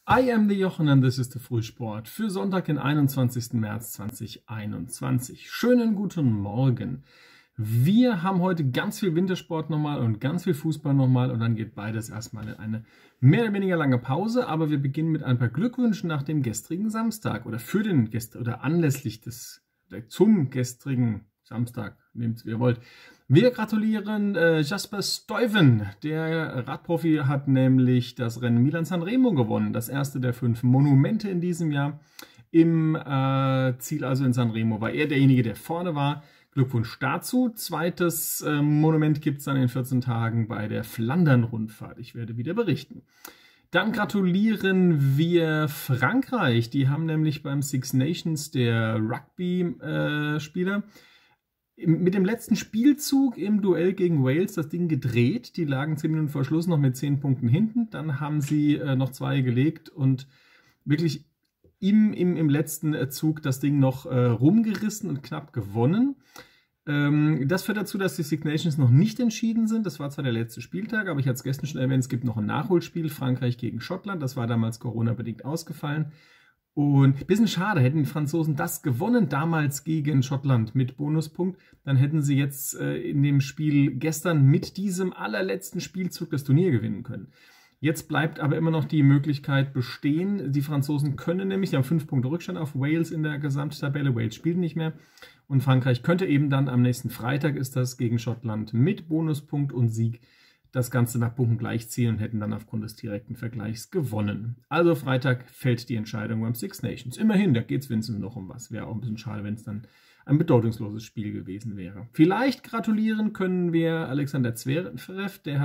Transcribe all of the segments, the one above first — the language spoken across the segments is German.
I am the Jochen and this is the Frühsport für Sonntag, den 21. März 2021. Schönen guten Morgen. Wir haben heute ganz viel Wintersport nochmal und ganz viel Fußball nochmal und dann geht beides erstmal in eine mehr oder weniger lange Pause, aber wir beginnen mit ein paar Glückwünschen nach dem gestrigen Samstag oder anlässlich zum gestrigen Samstag, nehmt es wie ihr wollt. Wir gratulieren Jasper Stuyven. Der Radprofi hat nämlich das Rennen Milan-Sanremo gewonnen. Das erste der 5 Monumente in diesem Jahr. Im Ziel also in Sanremo war er derjenige, der vorne war. Glückwunsch dazu. Zweites Monument gibt es dann in 14 Tagen bei der Flandern-Rundfahrt. Ich werde wieder berichten. Dann gratulieren wir Frankreich. Die haben nämlich beim Six Nations der Rugby-Spieler mit dem letzten Spielzug im Duell gegen Wales das Ding gedreht. Die lagen 10 Minuten vor Schluss noch mit 10 Punkten hinten. Dann haben sie noch 2 gelegt und wirklich im letzten Zug das Ding noch rumgerissen und knapp gewonnen. Das führt dazu, dass die Six Nations noch nicht entschieden sind. Das war zwar der letzte Spieltag, aber ich hatte es gestern schon erwähnt, es gibt noch ein Nachholspiel, Frankreich gegen Schottland. Das war damals Corona-bedingt ausgefallen. Und ein bisschen schade, hätten die Franzosen das gewonnen, damals gegen Schottland mit Bonuspunkt, dann hätten sie jetzt in dem Spiel gestern mit diesem allerletzten Spielzug das Turnier gewinnen können. Jetzt bleibt aber immer noch die Möglichkeit bestehen, die Franzosen können nämlich, die haben 5 Punkte Rückstand auf Wales in der Gesamttabelle, Wales spielt nicht mehr und Frankreich könnte eben dann am nächsten Freitag, ist das gegen Schottland mit Bonuspunkt und Sieg, das Ganze nach Punkten gleichziehen und hätten dann aufgrund des direkten Vergleichs gewonnen. Also Freitag fällt die Entscheidung beim Six Nations. Immerhin, da geht es wenigstens noch um was. Wäre auch ein bisschen schade, wenn es dann ein bedeutungsloses Spiel gewesen wäre. Vielleicht gratulieren können wir Alexander Zverev, der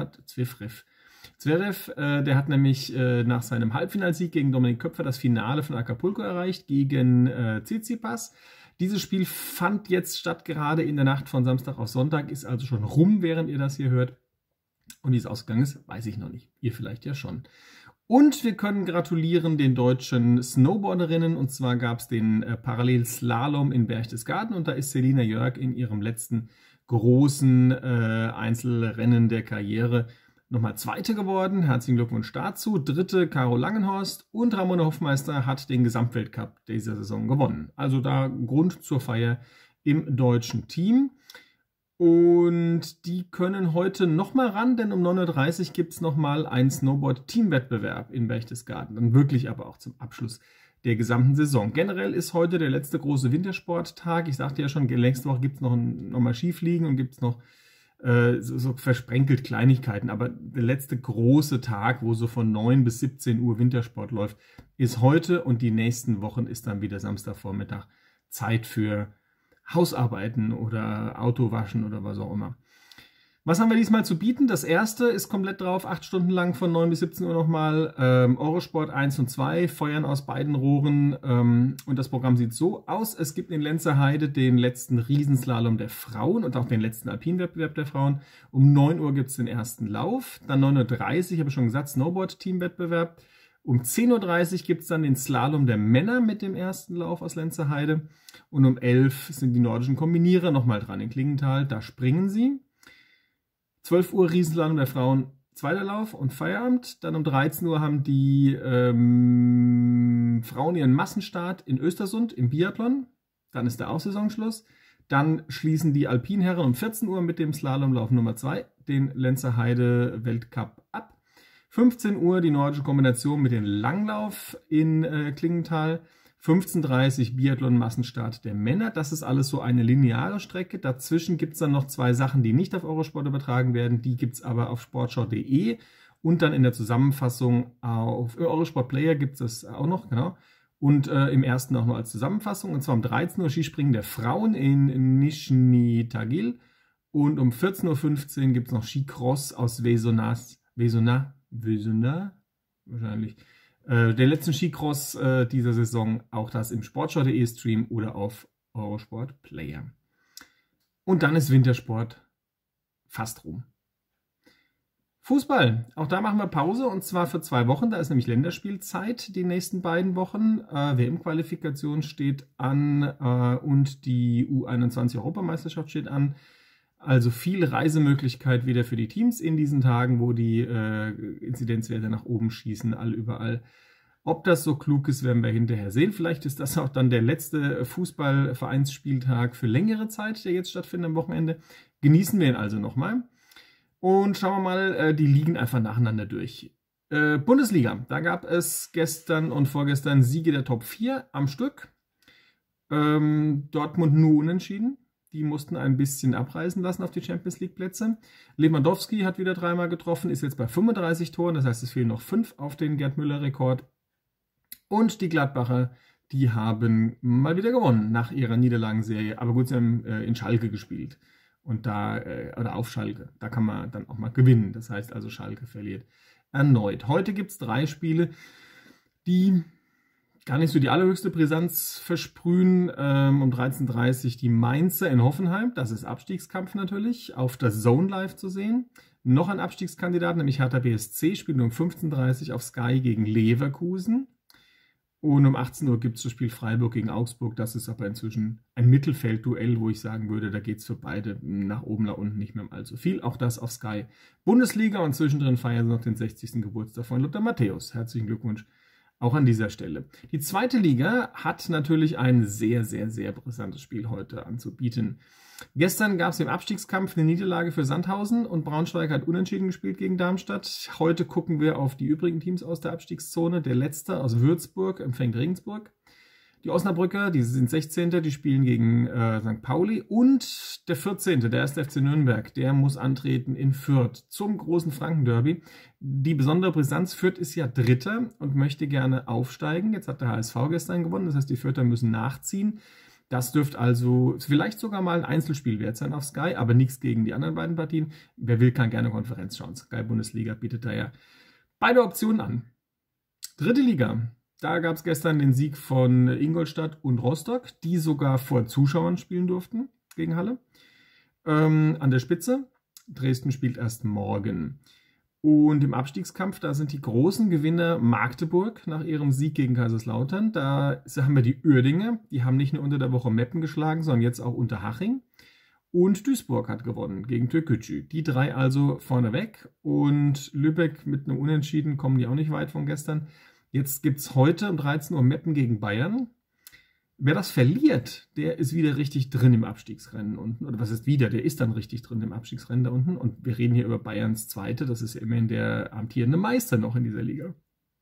hat nämlich nach seinem Halbfinalsieg gegen Dominik Köpfer das Finale von Acapulco erreicht, gegen Tsitsipas. Dieses Spiel fand jetzt statt, gerade in der Nacht von Samstag auf Sonntag, ist also schon rum, während ihr das hier hört. Und wie es ausgegangen ist, weiß ich noch nicht. Ihr vielleicht ja schon. Und wir können gratulieren den deutschen Snowboarderinnen. Und zwar gab es den Parallelslalom in Berchtesgaden. Und da ist Selina Jörg in ihrem letzten großen Einzelrennen der Karriere nochmal Zweite geworden. Herzlichen Glückwunsch dazu. Dritte Caro Langenhorst. Und Ramona Hoffmeister hat den Gesamtweltcup dieser Saison gewonnen. Also da Grund zur Feier im deutschen Team. Und die können heute nochmal ran, denn um 9:30 Uhr gibt es nochmal einen Snowboard-Teamwettbewerb in Berchtesgaden. Dann wirklich aber auch zum Abschluss der gesamten Saison. Generell ist heute der letzte große Wintersporttag. Ich sagte ja schon, nächste Woche gibt es nochmal Skifliegen und gibt es noch so versprenkelt Kleinigkeiten. Aber der letzte große Tag, wo so von 9 bis 17 Uhr Wintersport läuft, ist heute. Und die nächsten Wochen ist dann wieder Samstagvormittag Zeit für Hausarbeiten oder Autowaschen oder was auch immer. Was haben wir diesmal zu bieten? Das erste ist komplett drauf, 8 Stunden lang von 9 bis 17 Uhr nochmal. Eurosport 1 und 2, Feuern aus beiden Rohren. Und das Programm sieht so aus. Es gibt in Lenzerheide den letzten Riesenslalom der Frauen und auch den letzten Alpinwettbewerb der Frauen. Um 9 Uhr gibt es den ersten Lauf. Dann 9:30 Uhr, habe ich schon gesagt, Snowboard-Teamwettbewerb. Um 10:30 Uhr gibt es dann den Slalom der Männer mit dem ersten Lauf aus Lenzerheide. Und um 11 Uhr sind die nordischen Kombinierer nochmal dran in Klingenthal. Da springen sie. 12 Uhr Riesenslalom der Frauen, zweiter Lauf und Feierabend. Dann um 13 Uhr haben die Frauen ihren Massenstart in Östersund im Biathlon. Dann ist der auch Saisonschluss. Dann schließen die Alpinherren um 14 Uhr mit dem Slalomlauf Nummer 2, den Lenzerheide Weltcup, ab. 15 Uhr die nordische Kombination mit dem Langlauf in Klingenthal. 15:30 Uhr Biathlon-Massenstart der Männer. Das ist alles so eine lineare Strecke. Dazwischen gibt es dann noch 2 Sachen, die nicht auf Eurosport übertragen werden. Die gibt es aber auf sportschau.de und dann in der Zusammenfassung auf Eurosport Player gibt es das auch noch, genau. Und im ersten auch noch als Zusammenfassung. Und zwar um 13 Uhr Skispringen der Frauen in Nischni Tagil. Und um 14:15 Uhr gibt es noch Skicross aus Vesona, wahrscheinlich. Der letzten Skicross dieser Saison, auch das im Sportschau.de Stream oder auf Eurosport Player. Und dann ist Wintersport fast rum. Fußball, auch da machen wir Pause und zwar für 2 Wochen, da ist nämlich Länderspielzeit die nächsten beiden Wochen. WM-Qualifikation steht an und die U21-Europameisterschaft steht an. Also viel Reisemöglichkeit wieder für die Teams in diesen Tagen, wo die Inzidenzwerte nach oben schießen, überall. Ob das so klug ist, werden wir hinterher sehen. Vielleicht ist das auch dann der letzte Fußballvereinsspieltag für längere Zeit, der jetzt stattfindet am Wochenende. Genießen wir ihn also nochmal. Und schauen wir mal die Ligen einfach nacheinander durch. Bundesliga, da gab es gestern und vorgestern Siege der Top 4 am Stück. Dortmund nur unentschieden. Die mussten ein bisschen abreißen lassen auf die Champions League Plätze. Lewandowski hat wieder 3-mal getroffen, ist jetzt bei 35 Toren. Das heißt, es fehlen noch 5 auf den Gerd Müller-Rekord. Und die Gladbacher, die haben mal wieder gewonnen nach ihrer Niederlagenserie. Aber gut, sie haben in Schalke gespielt. Und da, oder auf Schalke, da kann man dann auch mal gewinnen. Das heißt also, Schalke verliert erneut. Heute gibt es 3 Spiele, die gar nicht so die allerhöchste Brisanz versprühen. Um 13:30 Uhr die Mainzer in Hoffenheim. Das ist Abstiegskampf natürlich, auf der Zone Live zu sehen. Noch ein Abstiegskandidat, nämlich Hertha BSC, spielt um 15:30 Uhr auf Sky gegen Leverkusen. Und um 18 Uhr gibt es das Spiel Freiburg gegen Augsburg. Das ist aber inzwischen ein Mittelfeldduell, wo ich sagen würde, da geht es für beide nach oben, nach unten nicht mehr allzu viel. Auch das auf Sky Bundesliga, und zwischendrin feiern sie noch den 60. Geburtstag von Lothar Matthäus. Herzlichen Glückwunsch auch an dieser Stelle. Die zweite Liga hat natürlich ein sehr, sehr, sehr brisantes Spiel heute anzubieten. Gestern gab es im Abstiegskampf eine Niederlage für Sandhausen und Braunschweig hat unentschieden gespielt gegen Darmstadt. Heute gucken wir auf die übrigen Teams aus der Abstiegszone. Der letzte aus Würzburg empfängt Regensburg. Die Osnabrücker, die sind 16. Die spielen gegen St. Pauli. Und der 14., der 1. FC Nürnberg, der muss antreten in Fürth zum großen Franken-Derby. Die besondere Brisanz: Fürth ist ja Dritter und möchte gerne aufsteigen. Jetzt hat der HSV gestern gewonnen, das heißt, die Fürther müssen nachziehen. Das dürfte also vielleicht sogar mal ein Einzelspiel wert sein auf Sky, aber nichts gegen die anderen beiden Partien. Wer will, kann gerne Konferenz schauen. Sky Bundesliga bietet da ja beide Optionen an. Dritte Liga. Da gab es gestern den Sieg von Ingolstadt und Rostock, die sogar vor Zuschauern spielen durften gegen Halle. An der Spitze. Dresden spielt erst morgen. Und im Abstiegskampf, da sind die großen Gewinner Magdeburg nach ihrem Sieg gegen Kaiserslautern. Da haben wir die Uerdinger, die haben nicht nur unter der Woche Meppen geschlagen, sondern jetzt auch Unterhaching. Und Duisburg hat gewonnen gegen Türkgücü. Die 3 also vorneweg. Und Lübeck mit einem Unentschieden kommen die auch nicht weit von gestern. Jetzt gibt es heute um 13 Uhr Meppen gegen Bayern. Wer das verliert, der ist wieder richtig drin im Abstiegsrennen unten. Oder was ist wieder? Der ist dann richtig drin im Abstiegsrennen da unten. Und wir reden hier über Bayerns Zweite. Das ist ja immerhin der amtierende Meister noch in dieser Liga.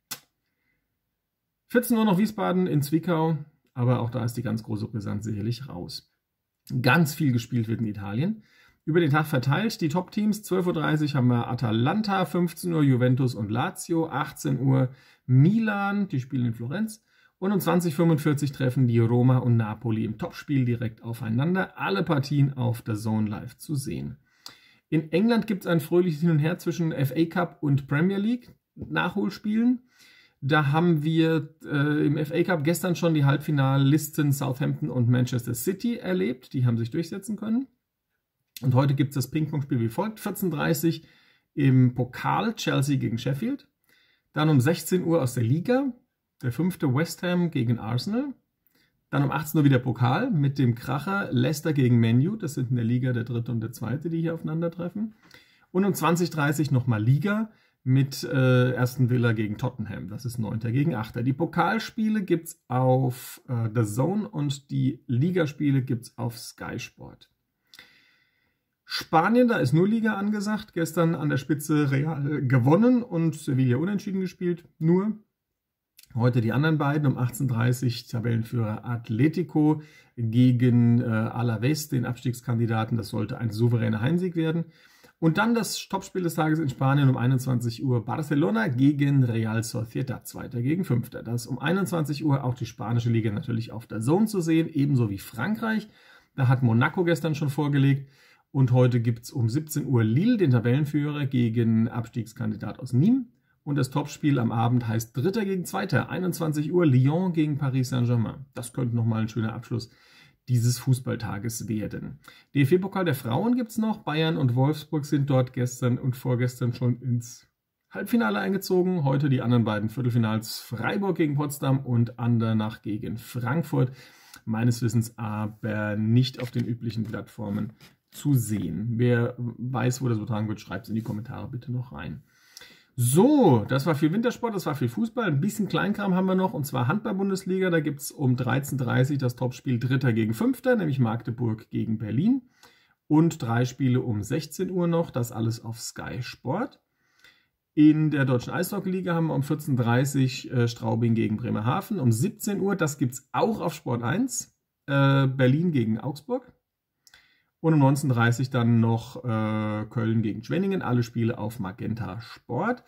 14 Uhr noch Wiesbaden in Zwickau. Aber auch da ist die ganz große Brisanz sicherlich raus. Ganz viel gespielt wird in Italien. Über den Tag verteilt die Top-Teams. 12:30 Uhr haben wir Atalanta, 15 Uhr Juventus und Lazio, 18 Uhr Milan, die spielen in Florenz. Und um 20:45 Uhr treffen die Roma und Napoli im Topspiel direkt aufeinander. Alle Partien auf der Zone Live zu sehen. In England gibt es ein fröhliches Hin und Her zwischen FA Cup und Premier League Nachholspielen. Da haben wir im FA Cup gestern schon die Halbfinalisten Southampton und Manchester City erlebt. Die haben sich durchsetzen können. Und heute gibt es das Ping-Pong-Spiel wie folgt. 14:30 Uhr im Pokal Chelsea gegen Sheffield. Dann um 16 Uhr aus der Liga der 5. West Ham gegen Arsenal. Dann um 18 Uhr wieder Pokal mit dem Kracher Leicester gegen Man U. Das sind in der Liga der 3. und der 2., die hier aufeinandertreffen. Und um 20:30 Uhr nochmal Liga mit Aston Villa gegen Tottenham. Das ist 9. gegen 8. Die Pokalspiele gibt es auf The Zone und die Ligaspiele gibt es auf Sky Sport. Spanien, da ist nur Liga angesagt. Gestern an der Spitze Real gewonnen und Sevilla unentschieden gespielt. Nur heute die anderen beiden. Um 18:30 Uhr Tabellenführer Atletico gegen Alavés, den Abstiegskandidaten. Das sollte ein souveräner Heimsieg werden. Und dann das Topspiel des Tages in Spanien um 21 Uhr. Barcelona gegen Real Sociedad, 2. gegen 5. Das ist um 21 Uhr auch die spanische Liga natürlich auf der Zone zu sehen, ebenso wie Frankreich. Da hat Monaco gestern schon vorgelegt. Und heute gibt es um 17 Uhr Lille, den Tabellenführer, gegen Abstiegskandidat aus Nîmes. Und das Topspiel am Abend heißt 3. gegen 2. 21 Uhr Lyon gegen Paris Saint-Germain. Das könnte nochmal ein schöner Abschluss dieses Fußballtages werden. DFB-Pokal der Frauen gibt es noch. Bayern und Wolfsburg sind dort gestern und vorgestern schon ins Halbfinale eingezogen. Heute die anderen beiden Viertelfinals: Freiburg gegen Potsdam und Andernach gegen Frankfurt. Meines Wissens aber nicht auf den üblichen Plattformen zu sehen. Wer weiß, wo das übertragen wird, schreibt es in die Kommentare bitte noch rein. So, das war viel Wintersport, das war viel Fußball. Ein bisschen Kleinkram haben wir noch, und zwar Handball-Bundesliga. Da gibt es um 13:30 Uhr das Topspiel Dritter gegen Fünfter, nämlich Magdeburg gegen Berlin. Und 3 Spiele um 16 Uhr noch, das alles auf Sky Sport. In der Deutschen Eishockey-Liga haben wir um 14:30 Uhr Straubing gegen Bremerhaven. Um 17 Uhr, das gibt es auch auf Sport 1, Berlin gegen Augsburg. Und um 19:30 Uhr dann noch Köln gegen Schwenningen. Alle Spiele auf Magenta Sport.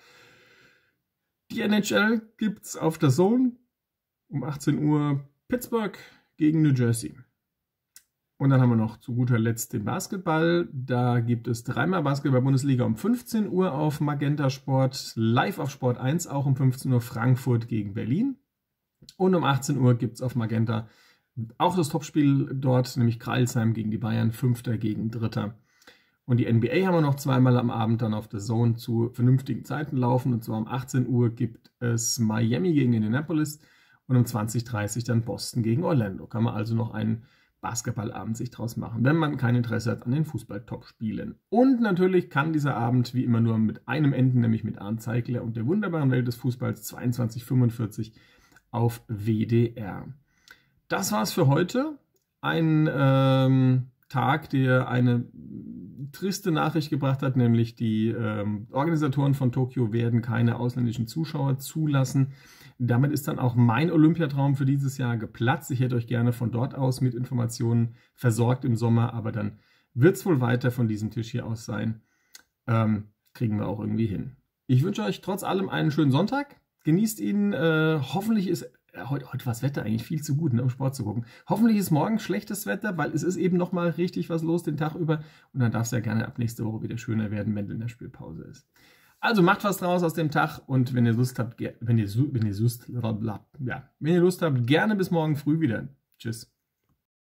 Die NHL gibt es auf der Zone. Um 18 Uhr Pittsburgh gegen New Jersey. Und dann haben wir noch zu guter Letzt den Basketball. Da gibt es 3-mal Basketball-Bundesliga um 15 Uhr auf Magenta Sport. Live auf Sport 1 auch um 15 Uhr Frankfurt gegen Berlin. Und um 18 Uhr gibt es auf Magenta auch das Topspiel dort, nämlich Crailsheim gegen die Bayern, Fünfter gegen Dritter. Und die NBA haben wir noch 2-mal am Abend dann auf der Zone zu vernünftigen Zeiten laufen. Und zwar um 18 Uhr gibt es Miami gegen Indianapolis und um 20:30 Uhr dann Boston gegen Orlando. Kann man also noch einen Basketballabend sich draus machen, wenn man kein Interesse hat an den Fußball-Top-Spielen. Und natürlich kann dieser Abend wie immer nur mit einem enden, nämlich mit Arndt Zeigler und der wunderbaren Welt des Fußballs 22:45 auf WDR. Das war's für heute. Ein Tag, der eine triste Nachricht gebracht hat, nämlich die Organisatoren von Tokio werden keine ausländischen Zuschauer zulassen. Damit ist dann auch mein Olympiatraum für dieses Jahr geplatzt. Ich hätte euch gerne von dort aus mit Informationen versorgt im Sommer, aber dann wird es wohl weiter von diesem Tisch hier aus sein. Kriegen wir auch irgendwie hin. Ich wünsche euch trotz allem einen schönen Sonntag. Genießt ihn. Hoffentlich ist heute war das Wetter eigentlich viel zu gut, um Sport zu gucken. Hoffentlich ist morgen schlechtes Wetter, weil es ist eben nochmal richtig was los den Tag über. Und dann darf es ja gerne ab nächste Woche wieder schöner werden, wenn in der Spielpause ist. Also macht was draus aus dem Tag, und wenn ihr Lust habt, wenn ihr Lust habt, gerne bis morgen früh wieder. Tschüss.